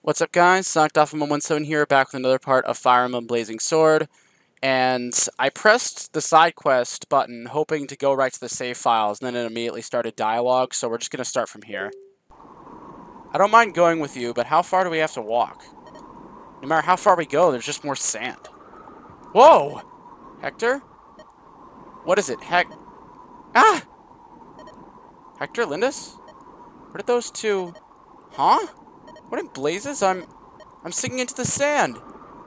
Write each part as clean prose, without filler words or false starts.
What's up, guys? SonicDoffman17 here, back with another part of Fire Emblem Blazing Sword. And I pressed the side quest button, hoping to go right to the save files, and then it immediately started dialogue, so we're just going to start from here. I don't mind going with you, but how far do we have to walk? No matter how far we go, there's just more sand. Whoa! Hector? What is it? Ah! Hector, Lindis? Where did those two... Huh? What in blazes? I'm sinking into the sand.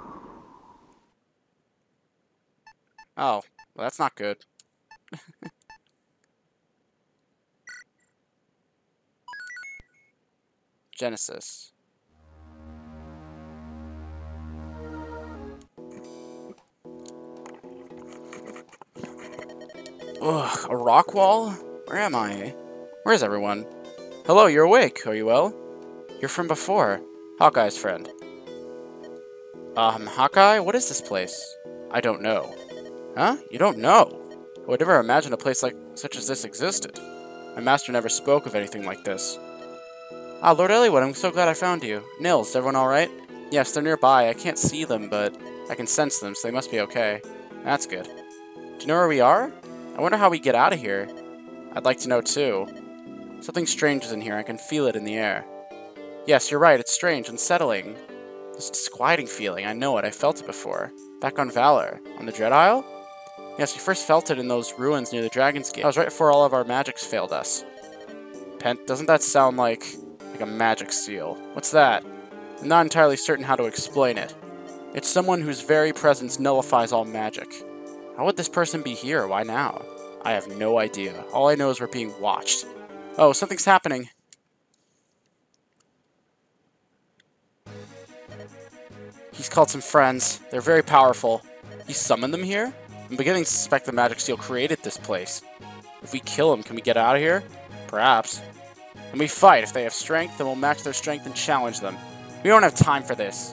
Oh, well, that's not good. Genesis. Ugh, a rock wall? Where am I? Where's everyone? Hello, you're awake. Are you well? You're from before. Hawkeye's friend. Hawkeye? What is this place? I don't know. Huh? You don't know? I would never imagine a place such as this existed. My master never spoke of anything like this. Ah, Lord Eliwood, I'm so glad I found you. Nils, everyone alright? Yes, they're nearby. I can't see them, but I can sense them, so they must be okay. That's good. Do you know where we are? I wonder how we get out of here. I'd like to know, too. Something strange is in here. I can feel it in the air. Yes, you're right. It's strange, unsettling. This disquieting feeling. I know it. I felt it before. Back on Valor. On the Dread Isle? Yes, we first felt it in those ruins near the Dragon's Gate. That was right before all of our magics failed us. Pent, doesn't that sound like a magic seal? What's that? I'm not entirely certain how to explain it. It's someone whose very presence nullifies all magic. How would this person be here? Why now? I have no idea. All I know is we're being watched. Oh, something's happening. He's called some friends. They're very powerful. He summoned them here? I'm beginning to suspect the magic seal created this place. If we kill him, can we get out of here? Perhaps. And we fight. If they have strength, then we'll match their strength and challenge them. We don't have time for this.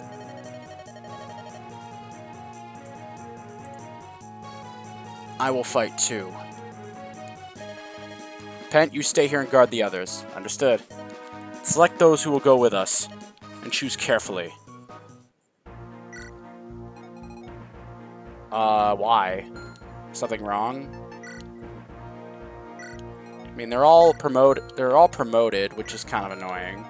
I will fight too. Pent, you stay here and guard the others. Understood. Select those who will go with us, and choose carefully. Why? Something wrong? I mean, they're all promoted, which is kind of annoying.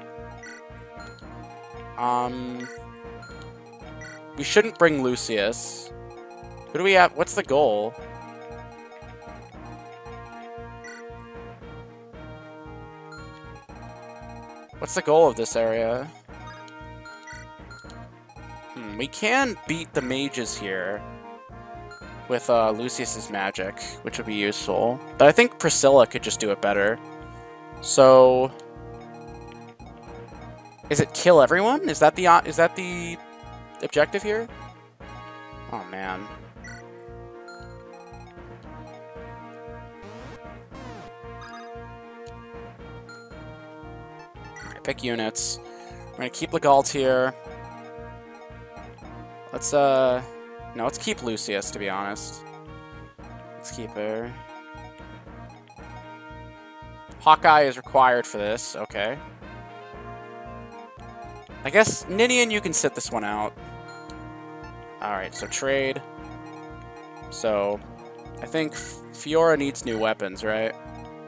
We shouldn't bring Lucius. Who do we have? What's the goal? What's the goal of this area? We can beat the mages here with Lucius's magic, which would be useful. But I think Priscilla could just do it better. So, is it kill everyone? Is that the objective here? Oh man. Alright, pick units. We're gonna keep Legault here. Let's no, let's keep Lucius, to be honest. Let's keep her. Hawkeye is required for this, okay. I guess, Ninian, you can sit this one out. Alright, so trade. So, I think Fiora needs new weapons, right?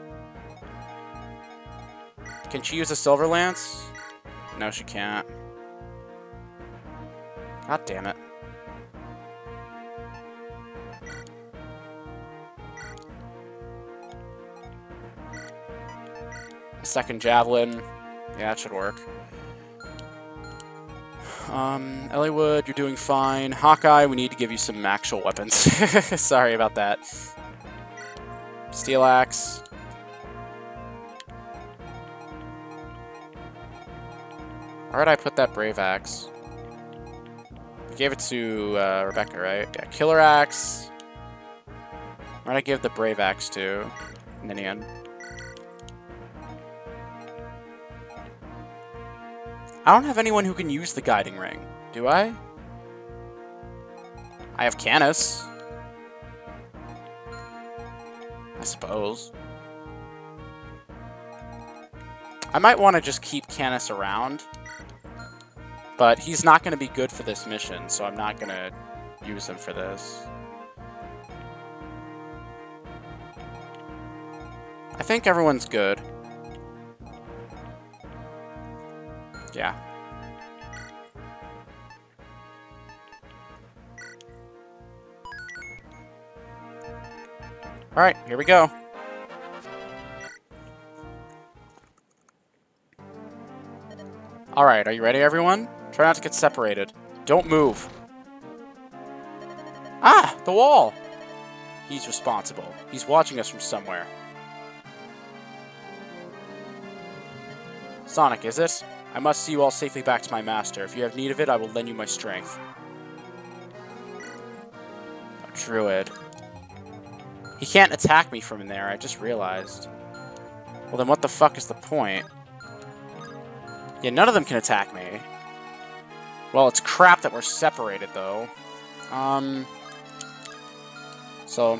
Can she use a Silver Lance? No, she can't. God damn it. Second Javelin. Yeah, that should work. Eliwood, you're doing fine. Hawkeye, we need to give you some actual weapons. Sorry about that. Steel Axe. Where'd I put that Brave Axe? I gave it to Rebecca, right? Yeah, Killer Axe. Where'd I give the Brave Axe to? Ninian. I don't have anyone who can use the Guiding Ring, do I? I have Canis. I suppose. I might want to just keep Canis around. But he's not going to be good for this mission, so I'm not going to use him for this. I think everyone's good. Yeah. Alright, here we go. Alright, are you ready, everyone? Try not to get separated. Don't move. Ah! The wall! He's responsible. He's watching us from somewhere. Sonic, is it? I must see you all safely back to my master. If you have need of it, I will lend you my strength. A druid. He can't attack me from in there, I just realized. Well, then what the fuck is the point? Yeah, none of them can attack me. Well, it's crap that we're separated, though. So...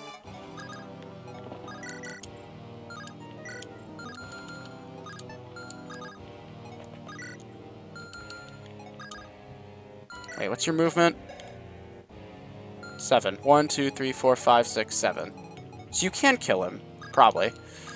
Wait, what's your movement? 7. 1, 2, 3, 4, 5, 6, 7. So you can kill him, probably.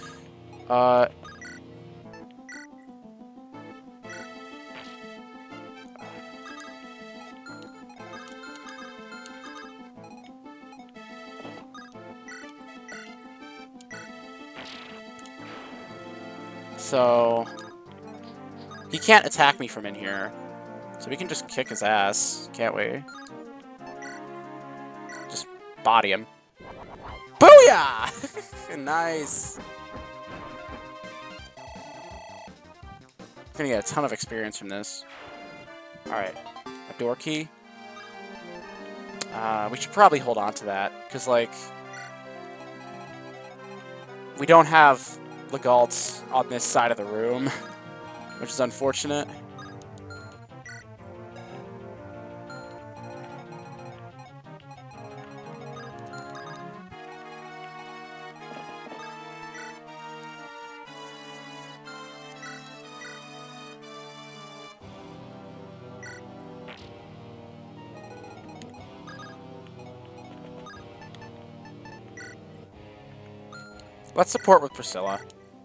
So he can't attack me from in here. So we can just kick his ass, can't we? Just body him. Booyah! Nice! Gonna get a ton of experience from this. Alright. A door key. We should probably hold on to that, because, like... we don't have Legaults on this side of the room, which is unfortunate. Let's support with Priscilla.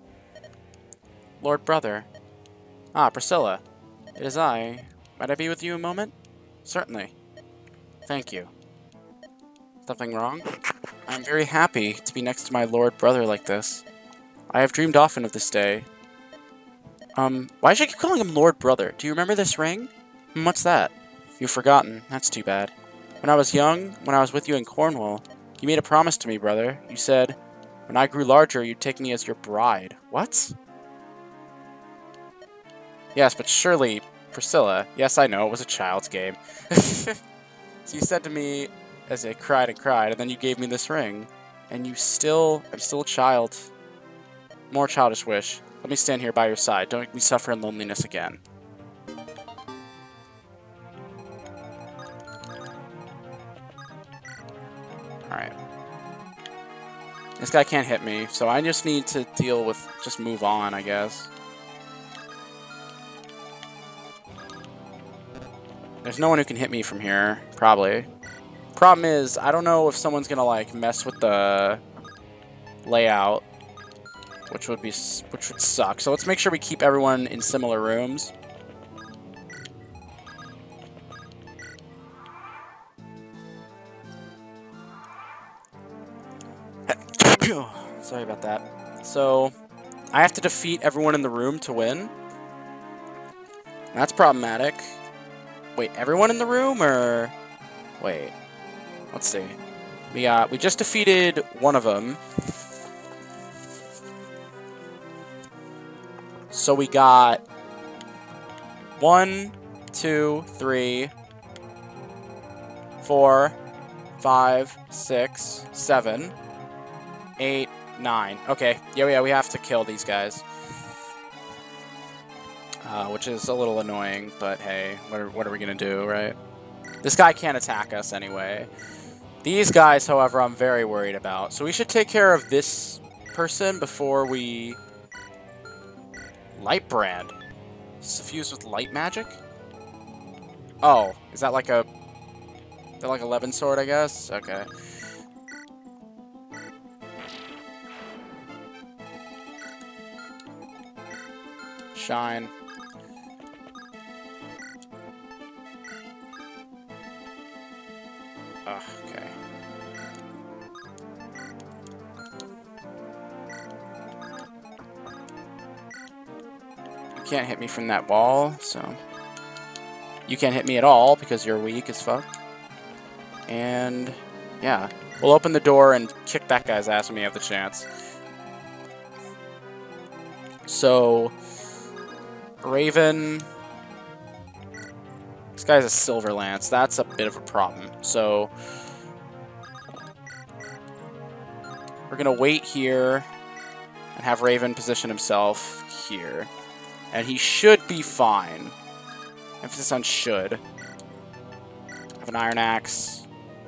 Lord Brother. Ah, Priscilla. It is I. Might I be with you a moment? Certainly. Thank you. Something wrong? I am very happy to be next to my Lord Brother like this. I have dreamed often of this day. Why should I keep calling him Lord Brother? Do you remember this ring? What's that? You've forgotten. That's too bad. When I was young, when I was with you in Cornwall, you made a promise to me, brother. You said, when I grew larger, you'd take me as your bride. What? Yes, but surely, Priscilla. Yes, I know, it was a child's game. So you said to me, as I cried and cried, and then you gave me this ring. And I'm still a child. More childish wish. Let me stand here by your side. Don't make me suffer in loneliness again. Alright. This guy can't hit me, so I just need to deal with... just move on, I guess. There's no one who can hit me from here, probably. Problem is, I don't know if someone's gonna, like, mess with the layout, which would suck. So let's make sure we keep everyone in similar rooms. Sorry about that. So, I have to defeat everyone in the room to win. That's problematic. Wait, everyone in the room, or... Wait. Let's see. We just defeated one of them. So we got 1, 2, 3, 4, 5, 6, 7, 8, 9. Okay, yeah, we have to kill these guys. Which is a little annoying, but hey, what are we gonna do, right? This guy can't attack us anyway. These guys, however, I'm very worried about. So we should take care of this person before we... Light Brand. Suffused with light magic? Oh, is that like a... Is that like a Levin sword, I guess? Okay. Shine. Ugh, okay. You can't hit me from that wall, so... You can't hit me at all because you're weak as fuck. And... yeah. We'll open the door and kick that guy's ass when we have the chance. So... Raven... This guy's a Silver Lance. That's a bit of a problem. So... we're gonna wait here and have Raven position himself here. And he should be fine. Emphasis on should. Have an Iron Axe.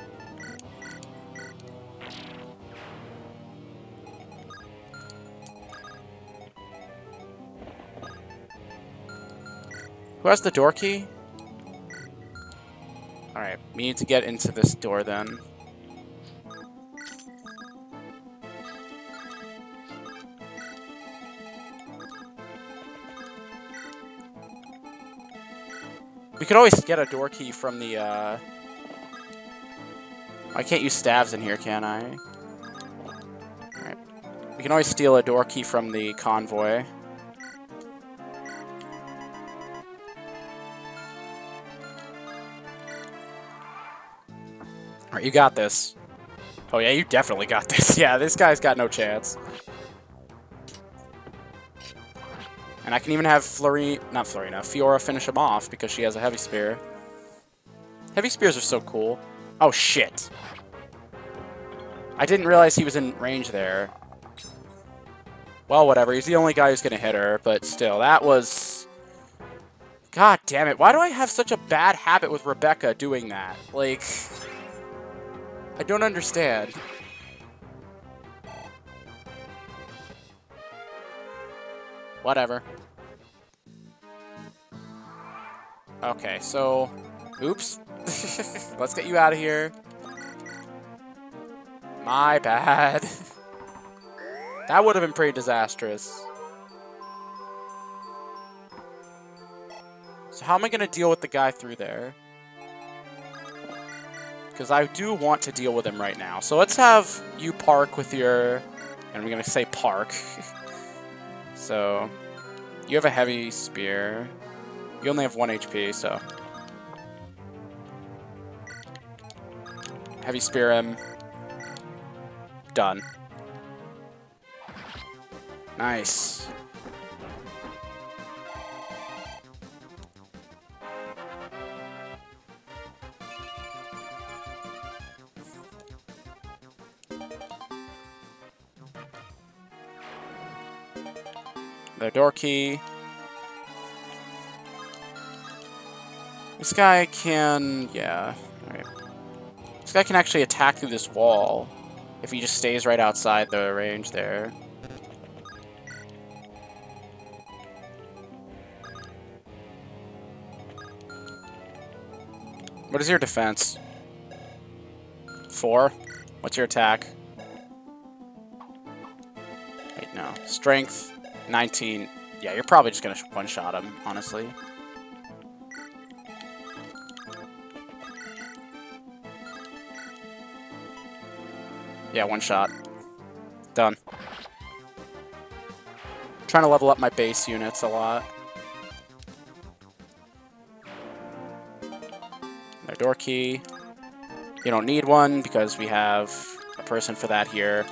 Who has the door key? Alright, we need to get into this door then. We could always get a door key from the, I can't use staves in here, can I? Alright. We can always steal a door key from the convoy. Alright, you got this. Oh yeah, you definitely got this. Yeah, this guy's got no chance. And I can even have Fiora finish him off because she has a heavy spear. Heavy spears are so cool. Oh shit. I didn't realize he was in range there. Well, whatever. He's the only guy who's gonna hit her, but still, that was... God damn it. Why do I have such a bad habit with Rebecca doing that? Like... I don't understand. Whatever. Okay, so... Oops. Let's get you out of here. My bad. That would have been pretty disastrous. So how am I going to deal with the guy through there? Because I do want to deal with him right now. So let's have you park with your... And I'm going to say park. So, you have a heavy spear. You only have 1 HP, so... Heavy spear him. Done. Nice. The door key. This guy can... yeah. Alright. This guy can actually attack through this wall if he just stays right outside the range there. What is your defense? 4? What's your attack? Wait, no. Strength, 19. Yeah, you're probably just gonna one-shot him, honestly. Yeah, one shot. Done. Trying to level up my base units a lot. Their door key. You don't need one because we have a person for that here.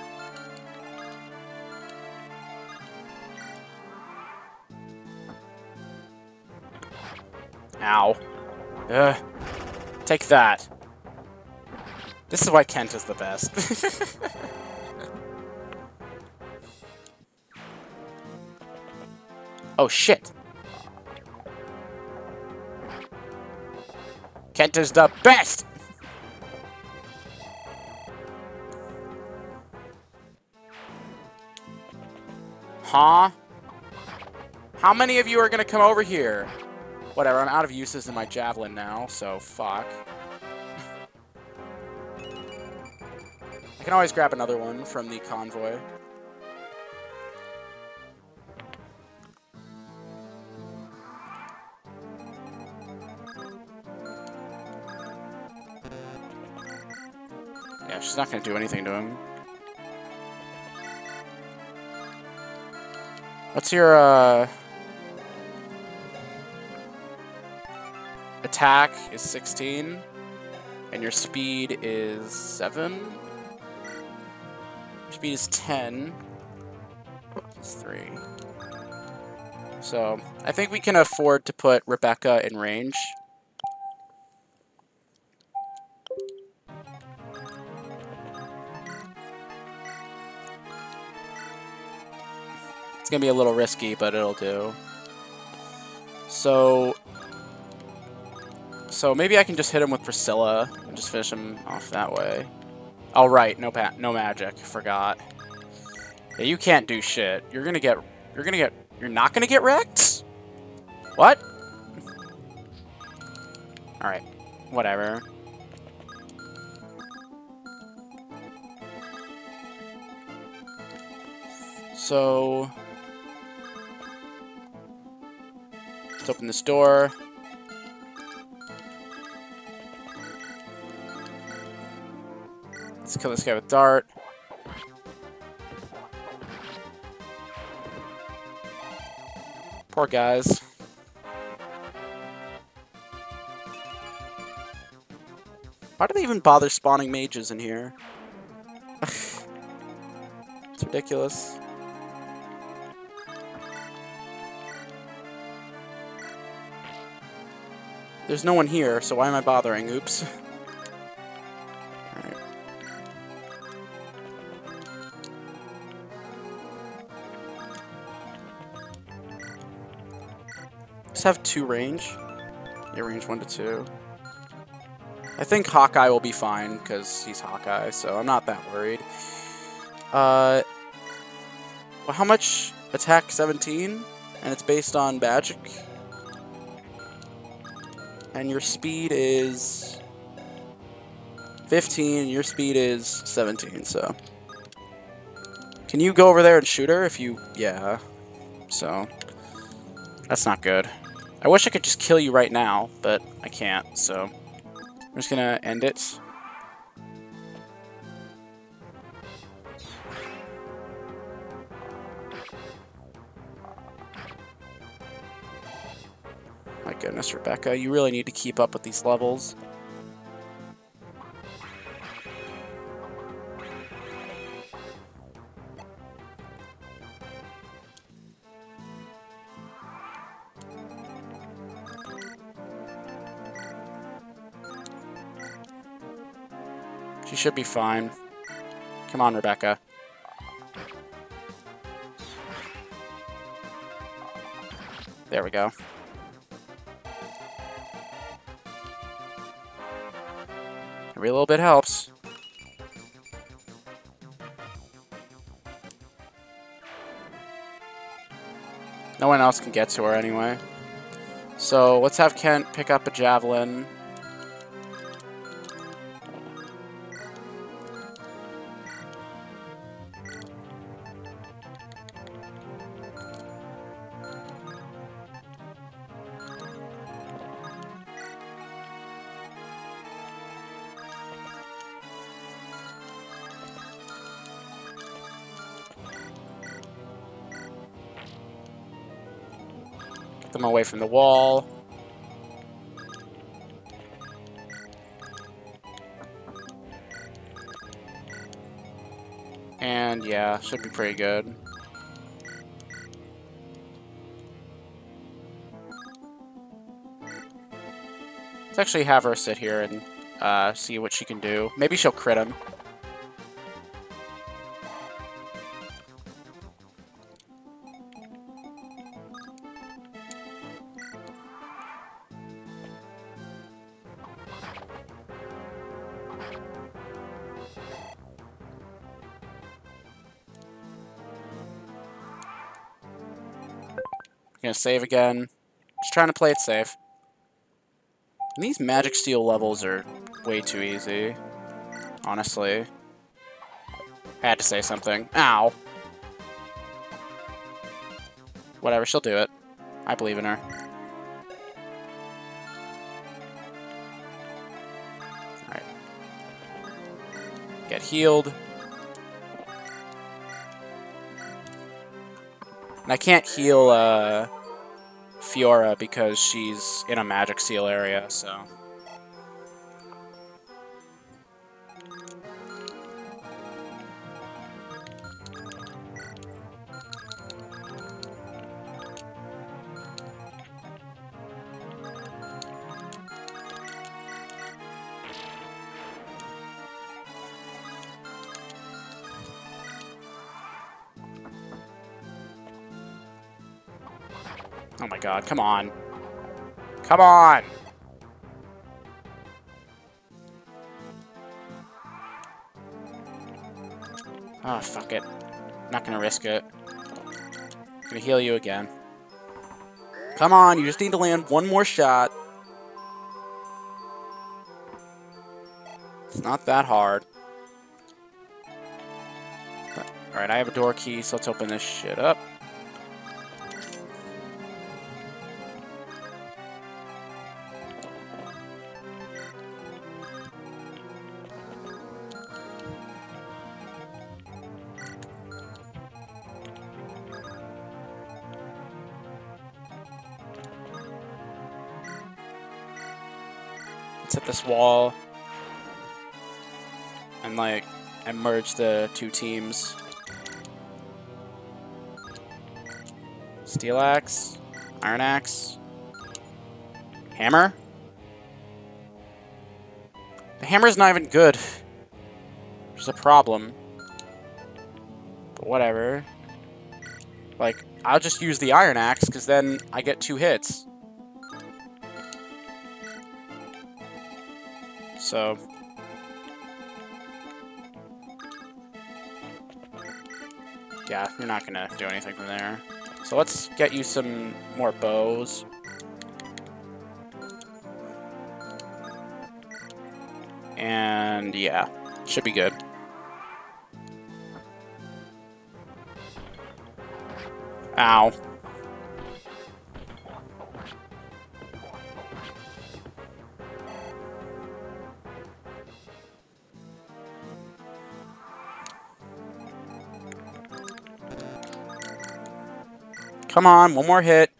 Ow. Ugh. Take that. This is why Kent is the best. Oh, shit. Kent is the best! Huh? How many of you are gonna come over here? Whatever, I'm out of uses in my javelin now, so fuck. I can always grab another one from the convoy. Yeah, she's not going to do anything to him. What's your, attack is 16, and your speed is 7. Your speed is 10. It's 3. So, I think we can afford to put Rebecca in range. It's gonna be a little risky, but it'll do. So maybe I can just hit him with Priscilla and just finish him off that way. Oh right, no magic. Forgot. Yeah, you can't do shit. You're not gonna get wrecked? What? Alright. Whatever. So let's open this door. Let's kill this guy with dart. Poor guys. Why do they even bother spawning mages in here? It's ridiculous. There's no one here, so why am I bothering? Oops. Alright. Just have 2 range. Yeah, range 1 to 2. I think Hawkeye will be fine, because he's Hawkeye, so I'm not that worried. Well, how much? Attack 17? And it's based on magic? And your speed is 15, your speed is 17, so. Can you go over there and shoot her if you... Yeah. So. That's not good. I wish I could just kill you right now, but I can't, so. I'm just gonna end it. My goodness, Rebecca, you really need to keep up with these levels. She should be fine. Come on, Rebecca. There we go. Every little bit helps. No one else can get to her anyway. So let's have Kent pick up a javelin. Them away from the wall. And yeah, should be pretty good. Let's actually have her sit here and see what she can do. Maybe she'll crit him. Gonna save again. Just trying to play it safe. And these magic steel levels are way too easy. Honestly. I had to say something. Ow. Whatever, she'll do it. I believe in her. Alright. Get healed. And I can't heal, Fiora because she's in a magic seal area, so... Oh my god, come on. Come on! Oh, fuck it. Not gonna risk it. Gonna heal you again. Come on, you just need to land one more shot. It's not that hard. Alright, I have a door key, so let's open this shit up. Let's hit this wall. And, like, and merge the two teams. Steel Axe. Iron Axe. Hammer? The hammer's not even good. There's a problem. But whatever. Like, I'll just use the Iron Axe, because then I get 2 hits. So... yeah, you're not gonna do anything from there. So let's get you some more bows. And yeah, should be good. Ow. Come on, one more hit.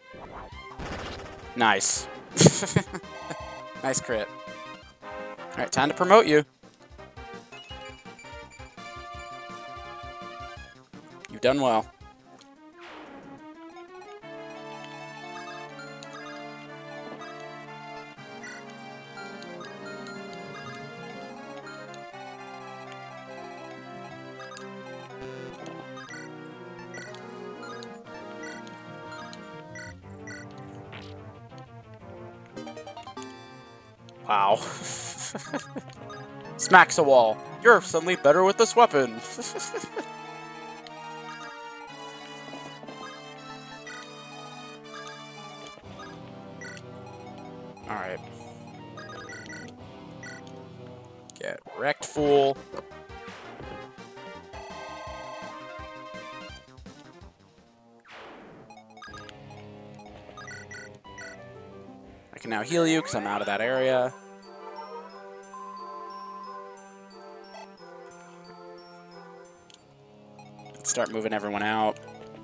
Nice. Nice crit. Alright, time to promote you. You've done well. Wow. Smacks a wall. You're suddenly better with this weapon. Alright. Get wrecked, fool. I can now heal you because I'm out of that area. Let's start moving everyone out.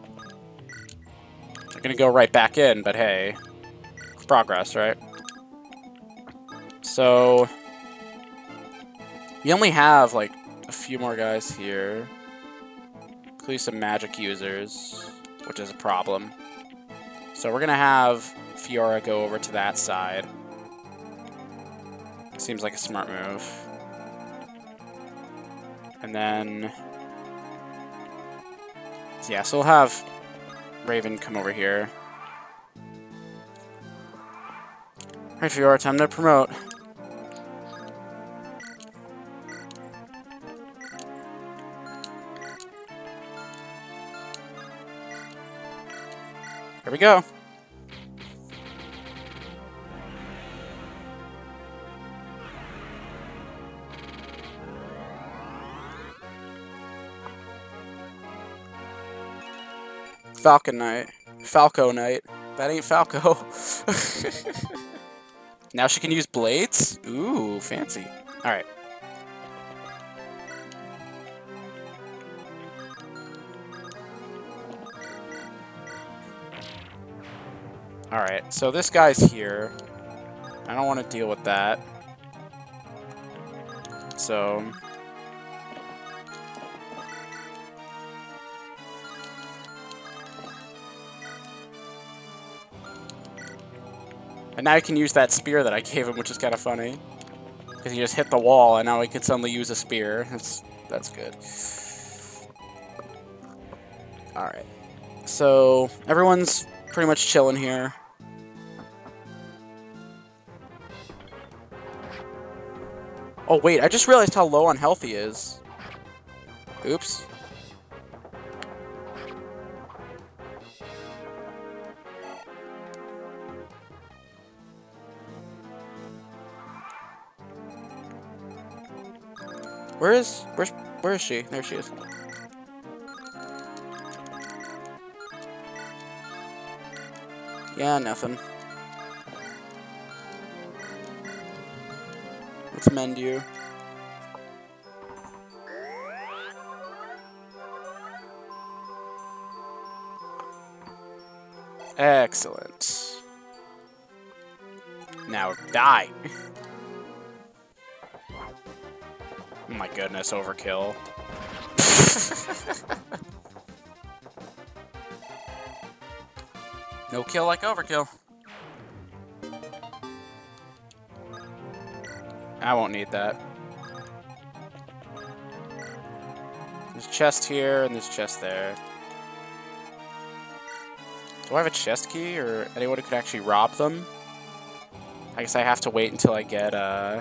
I'm gonna go right back in, but hey. Progress, right? So... we only have, like, a few more guys here. Including some magic users, which is a problem. So we're gonna have Fiora go over to that side. Seems like a smart move. And then... yeah, so we'll have Raven come over here. Alright, Fiora, time to promote. Here we go. Falcon Knight. Falco Knight. That ain't Falco. Now she can use blades? Ooh, fancy. Alright. Alright, so this guy's here. I don't want to deal with that. So... and now he can use that spear that I gave him, which is kind of funny. Because he just hit the wall, and now he can suddenly use a spear. That's good. Alright. So, everyone's pretty much chilling here. Oh, wait, I just realized how low on health he is. Oops. Where is she? There she is. Yeah, nothing. Let's mend you. Excellent. Now die. Oh my goodness, overkill. No kill like overkill. I won't need that. There's a chest here and there's a chest there. Do I have a chest key or anyone who could actually rob them? I guess I have to wait until I get the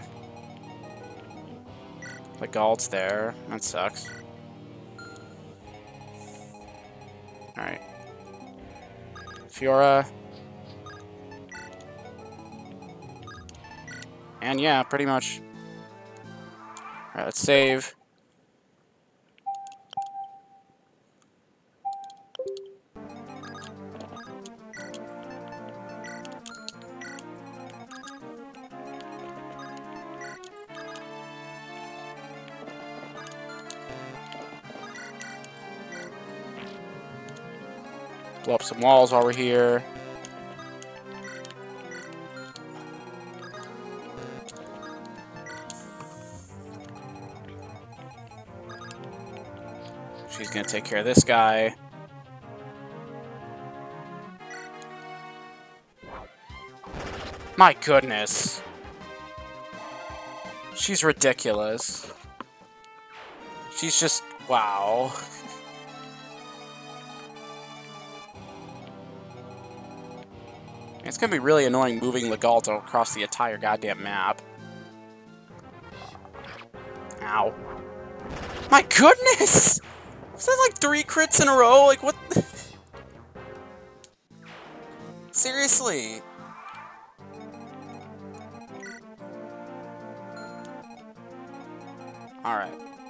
Gald's there. That sucks. Alright. Fiora. And yeah, pretty much. Alright, let's save. Blow up some walls while we're here. She's gonna take care of this guy. My goodness. She's ridiculous. She's just... wow. It's gonna be really annoying moving Legalto across the entire goddamn map. Ow. My goodness! Was that like 3 crits in a row? Like, what the... Seriously? Alright.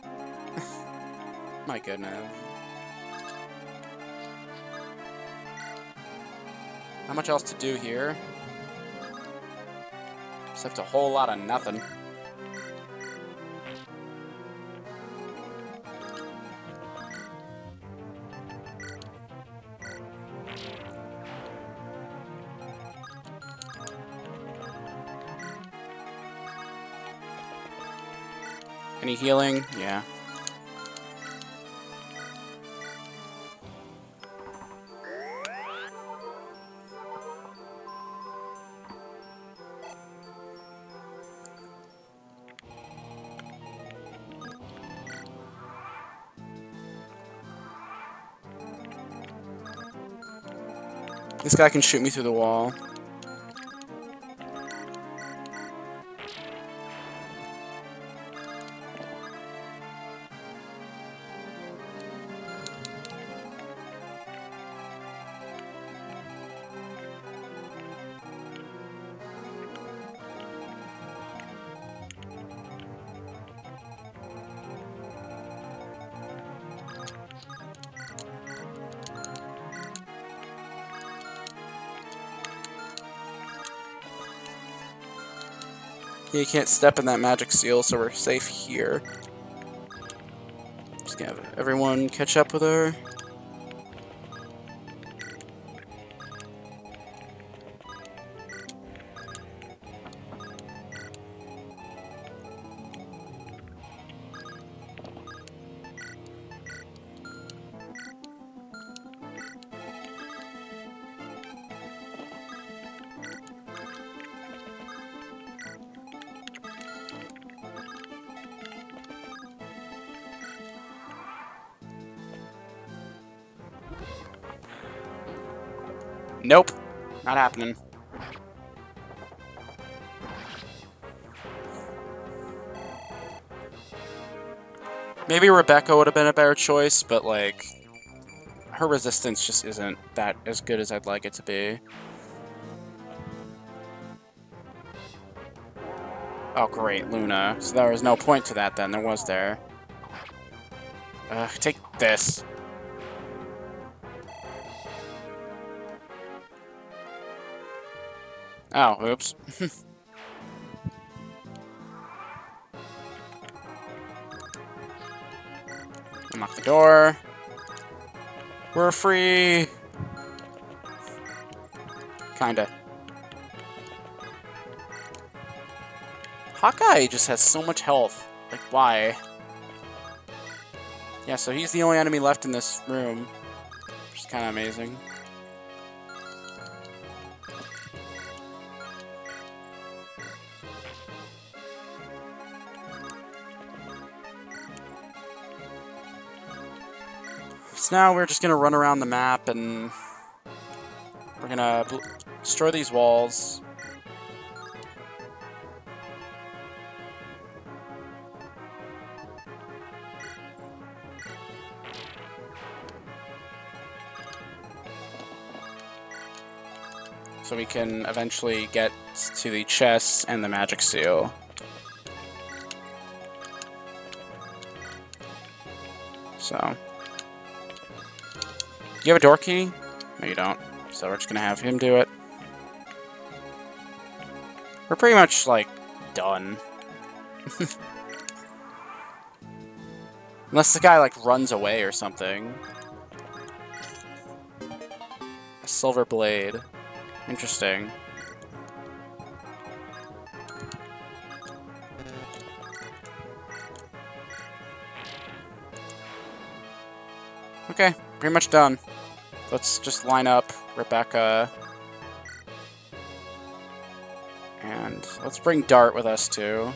My goodness. Not much else to do here. Except a whole lot of nothing. Any healing? Yeah. This guy can shoot me through the wall. You can't step in that magic seal, so we're safe here. Just gonna have everyone catch up with her. Nope. Not happening. Maybe Rebecca would have been a better choice, but, like, her resistance just isn't that as good as I'd like it to be. Oh, great, Luna. So there was no point to that then, there was there. Take this. Oh, oops. Unlock the door. We're free. Kinda. Hawkeye just has so much health. Like, why? Yeah, so he's the only enemy left in this room, which is kind of amazing. So now we're just gonna run around the map and we're gonna destroy these walls. So we can eventually get to the chests and the magic seal. So. You have a door key? No, you don't. So we're just gonna have him do it. We're pretty much, like, done. Unless the guy, like, runs away or something. A silver blade. Interesting. Okay, pretty much done. Let's just line up Rebecca. And let's bring Dart with us, too.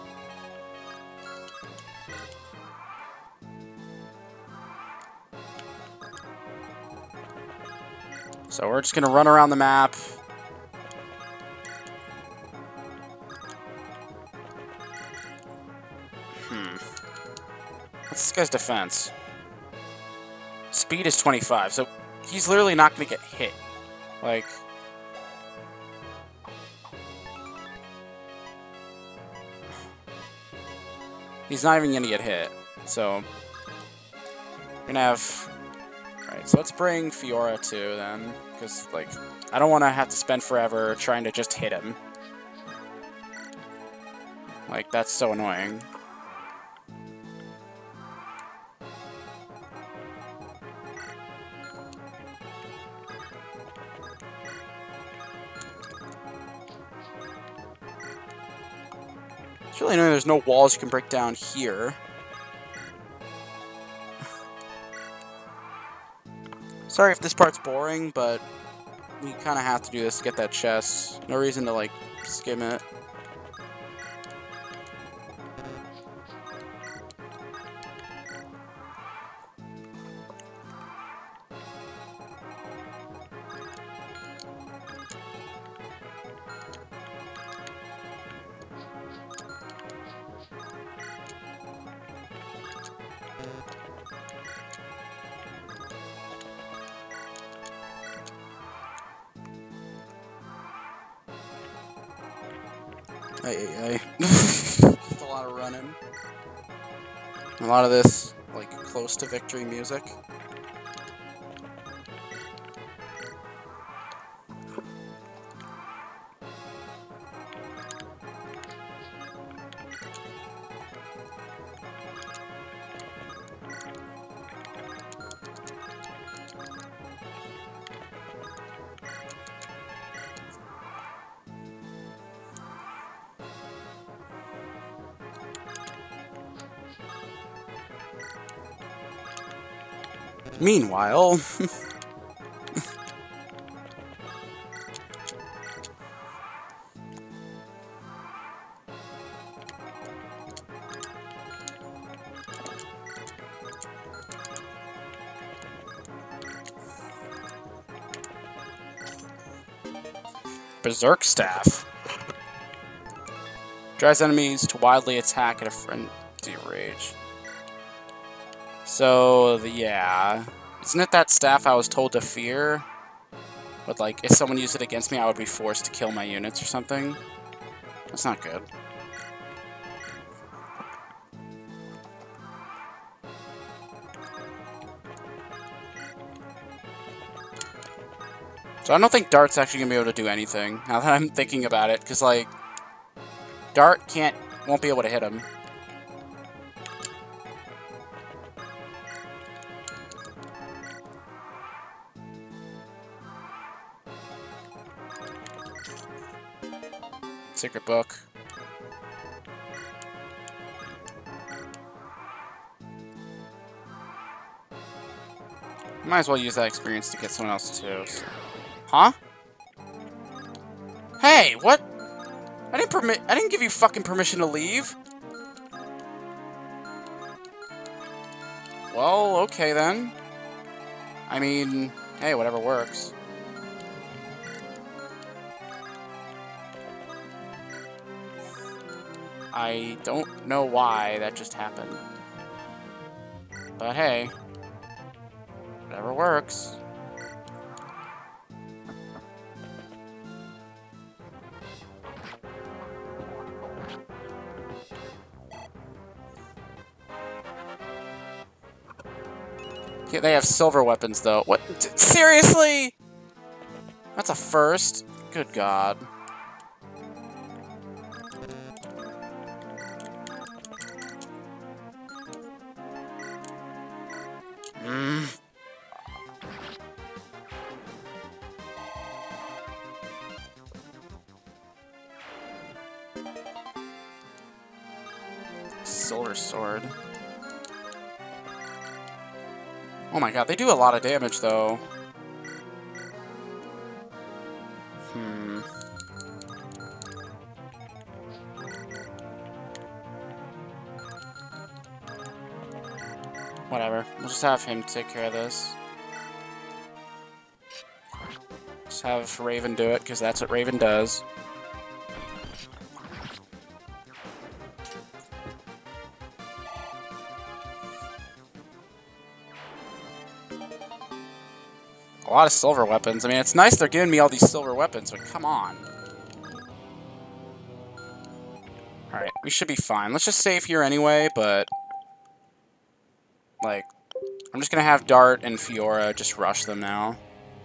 So we're just going to run around the map. What's this guy's defense? Speed is 25, so he's literally not going to get hit. Like... He's not even going to get hit. So... We're going to have... Alright, so let's bring Fiora too, then. Because, like, I don't want to have to spend forever trying to just hit him. Like, that's so annoying. It's really annoying there's no walls you can break down here. Sorry if this part's boring, but we kind of have to do this to get that chest. No reason to, like, skim it. Just a lot of running. A lot of this, like, close to victory music. Meanwhile... Berserk Staff. Drives enemies to wildly attack at a frenzy rage. So, yeah. Isn't it that staff I was told to fear? But, like, if someone used it against me, I would be forced to kill my units or something? That's not good. So I don't think Dart's actually going to be able to do anything, now that I'm thinking about it, because, like, Dart won't be able to hit him. Secret book. Might as well use that experience to get someone else too. So. Huh? Hey, what? I didn't give you fucking permission to leave. Well, okay then. I mean, hey, whatever works. I don't know why that just happened. But hey, whatever works. Yeah, they have silver weapons, though. What? Seriously? That's a first? Good God. Silver sword. Oh my God, they do a lot of damage, though. Whatever. We'll just have him take care of this. Just have Raven do it, because that's what Raven does. A lot of silver weapons. I mean, it's nice they're giving me all these silver weapons, but come on. Alright, we should be fine. Let's just save here anyway, but... like, I'm just gonna have Dart and Fiora just rush them now.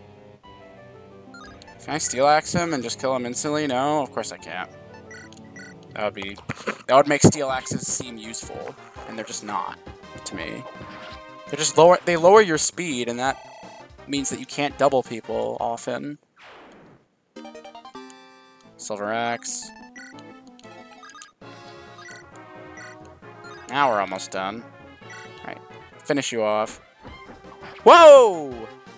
Can I Steel Axe him and just kill him instantly? No, of course I can't. That would make Steel Axes seem useful, and they're just not, to me. They're just they lower your speed, and that means that you can't double people often. Silver Axe. Now we're almost done. Alright, finish you off. Whoa!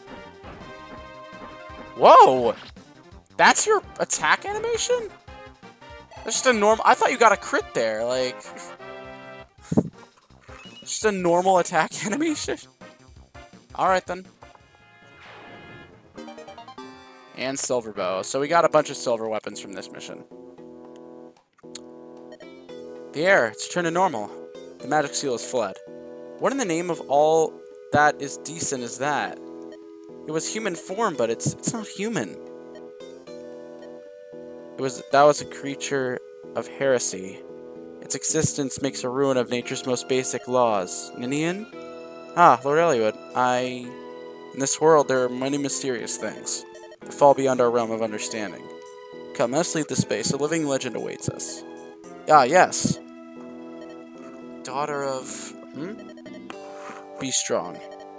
Whoa! That's your attack animation? That's just a normal... I thought you got a crit there, like... just a normal attack animation? Alright then. And silver bow. So we got a bunch of silver weapons from this mission. The air, it's turned to normal. The magic seal has fled. What in the name of all that is decent is that? It was human form, but it's not human. That was a creature of heresy. Its existence makes a ruin of nature's most basic laws. Ninian? Ah, Lord Eliwood. In this world, there are many mysterious things that fall beyond our realm of understanding. Come, let's leave this space. A living legend awaits us. Ah, yes. Daughter of... Be strong.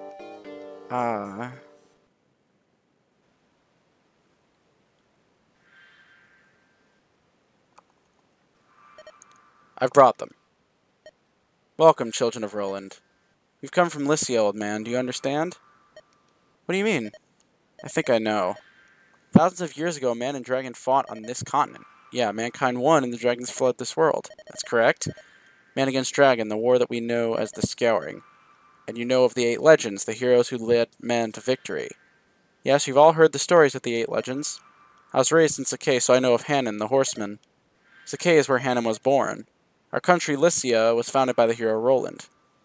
I've brought them. Welcome, children of Roland. We've come from Lycia, old man. Do you understand? What do you mean? I think I know. Thousands of years ago, man and dragon fought on this continent. Yeah, mankind won and the dragons fled this world. That's correct. Man against dragon, the war that we know as the Scouring. And you know of the 8 legends, the heroes who led man to victory. Yes, you've all heard the stories of the 8 legends. I was raised in Sakai, so I know of Hanan, the horseman. Sakai is where Hanan was born. Our country, Lycia, was founded by the hero Roland.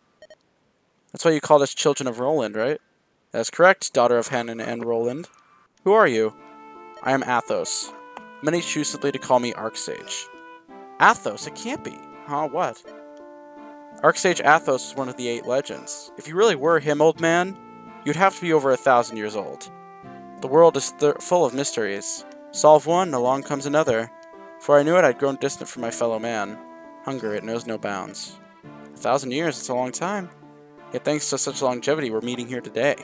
That's why you called us children of Roland, right? That is correct, daughter of Hanan and Roland. Who are you? I am Athos. Many choose simply to call me Arcsage. Athos? It can't be. Huh, what? Arcsage Athos is one of the 8 legends. If you really were him, old man, you'd have to be over 1,000 years old. The world is full of mysteries. Solve one, along comes another. Before I knew it, I'd grown distant from my fellow man. Hunger, it knows no bounds. 1,000 years, it's a long time. Yet thanks to such longevity, we're meeting here today.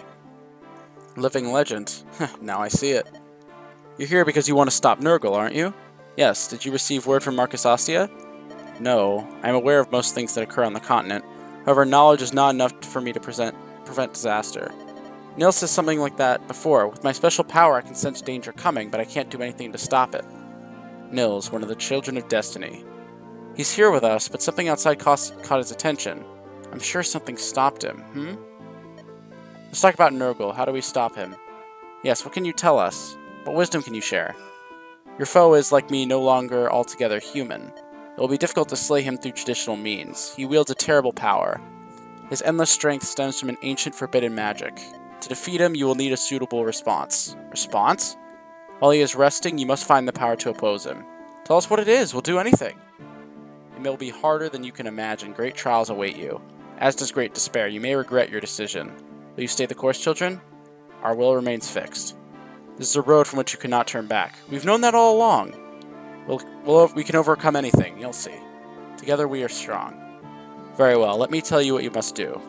Living legend. Now I see it. You're here because you want to stop Nurgle, aren't you? Yes. Did you receive word from Marcus Ostia? No. I am aware of most things that occur on the continent. However, knowledge is not enough for me to prevent disaster. Nils said something like that before. With my special power, I can sense danger coming, but I can't do anything to stop it. Nils, one of the children of destiny. He's here with us, but something outside caught his attention. I'm sure something stopped him, Let's talk about Nurgle. How do we stop him? Yes, what can you tell us? What wisdom can you share? Your foe is, like me, no longer altogether human. It will be difficult to slay him through traditional means. He wields a terrible power. His endless strength stems from an ancient forbidden magic. To defeat him, you will need a suitable response. Response? While he is resting, you must find the power to oppose him. Tell us what it is. We'll do anything. It will be harder than you can imagine. Great trials await you. As does great despair. You may regret your decision. Will you stay the course, children? Our will remains fixed. This is a road from which you cannot turn back. We've known that all along. We can overcome anything. You'll see. Together we are strong. Very well. Let me tell you what you must do.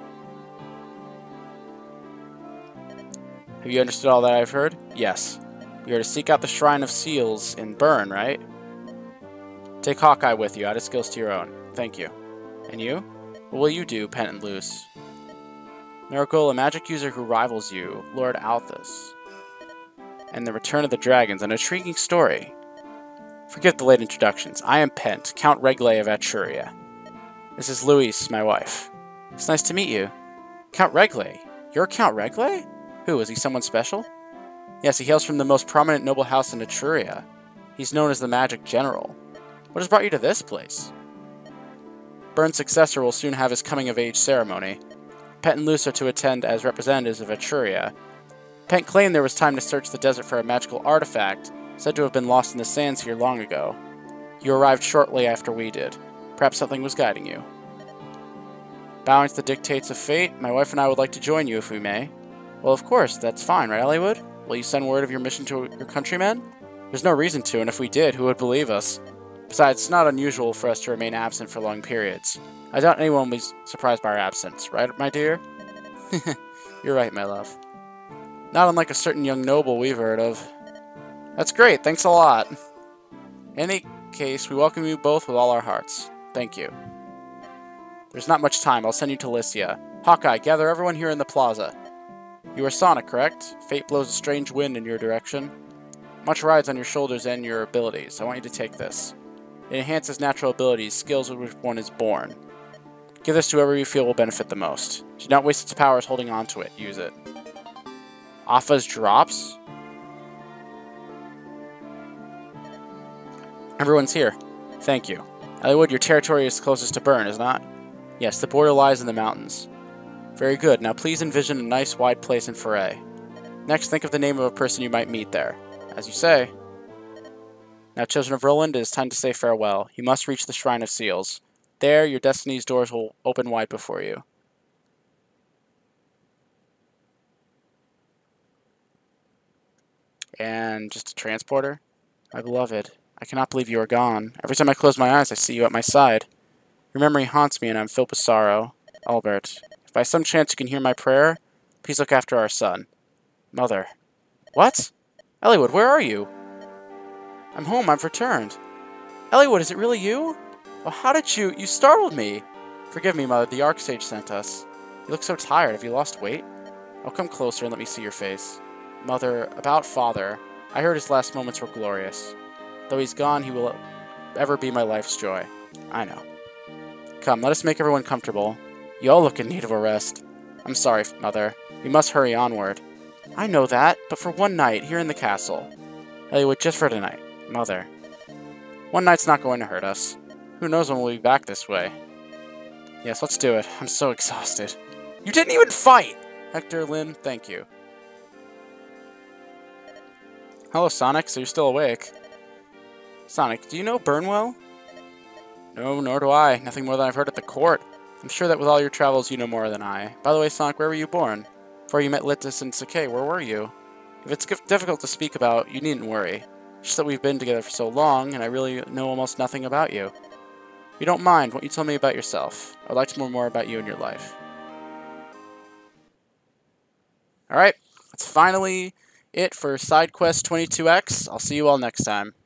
Have you understood all that I've heard? Yes. We are to seek out the Shrine of Seals in Bern, right? Take Hawkeye with you. Add his skills to your own. Thank you. And you? What will you do, Penitent Luce? Miracle, a magic user who rivals you, Lord Althus. And the Return of the Dragons, an intriguing story. Forgive the late introductions. I am Pent, Count Regle of Etruria. This is Louise, my wife. It's nice to meet you. Count Regle? You're Count Regle? Who, is he someone special? Yes, he hails from the most prominent noble house in Etruria. He's known as the Magic General. What has brought you to this place? Bern's successor will soon have his coming-of-age ceremony. Pent and Luce are to attend as representatives of Etruria. Pent claimed there was time to search the desert for a magical artifact, said to have been lost in the sands here long ago. You arrived shortly after we did. Perhaps something was guiding you. Bowing to the dictates of fate, my wife and I would like to join you if we may. Well, of course, that's fine, right, Hollywood? Will you send word of your mission to your countrymen? There's no reason to, and if we did, who would believe us? Besides, it's not unusual for us to remain absent for long periods. I doubt anyone will be surprised by our absence, right, my dear? You're right, my love. Not unlike a certain young noble we've heard of. That's great, thanks a lot. In any case, we welcome you both with all our hearts. Thank you. There's not much time, I'll send you to Lycia. Hawkeye, gather everyone here in the plaza. You are Sonic, correct? Fate blows a strange wind in your direction. Much rides on your shoulders and your abilities. I want you to take this. It enhances natural abilities, skills with which one is born. Give this to whoever you feel will benefit the most. Do not waste its powers holding on to it. Use it. Affa's drops? Everyone's here. Thank you. Hollywood, your territory is closest to Bern, is not? Yes, the border lies in the mountains. Very good. Now please envision a nice wide place in Foray. Next, think of the name of a person you might meet there. As you say. Now, children of Roland, it is time to say farewell. You must reach the Shrine of Seals. There, your destiny's doors will open wide before you. And just a transporter. My beloved, I cannot believe you are gone. Every time I close my eyes, I see you at my side. Your memory haunts me and I'm filled with sorrow. Albert, if by some chance you can hear my prayer, please look after our son. Mother. What? Eliwood, where are you? I'm home, I've returned. Eliwood, is it really you? Well, how did you startled me. Forgive me, Mother, the Arcsage sent us. You look so tired, have you lost weight? Oh, come closer and let me see your face. Mother, about Father, I heard his last moments were glorious. Though he's gone, he will ever be my life's joy. I know. Come, let us make everyone comfortable. You all look in need of a rest. I'm sorry, Mother. We must hurry onward. I know that, but for one night, here in the castle. Eliwood, just for tonight. Mother. One night's not going to hurt us. Who knows when we'll be back this way. Yes, let's do it. I'm so exhausted. You didn't even fight! Hector, Lyn, thank you. Hello, Sonic, so you're still awake. Sonic, do you know Burnwell? No, nor do I. Nothing more than I've heard at the court. I'm sure that with all your travels, you know more than I. By the way, Sonic, where were you born? Before you met Litus and Sakai, where were you? If it's difficult to speak about, you needn't worry. It's just that we've been together for so long, and I really know almost nothing about you. If you don't mind, won't you tell me about yourself? I'd like to know more about you and your life. Alright, that's finally it for Side Quest 22X. I'll see you all next time.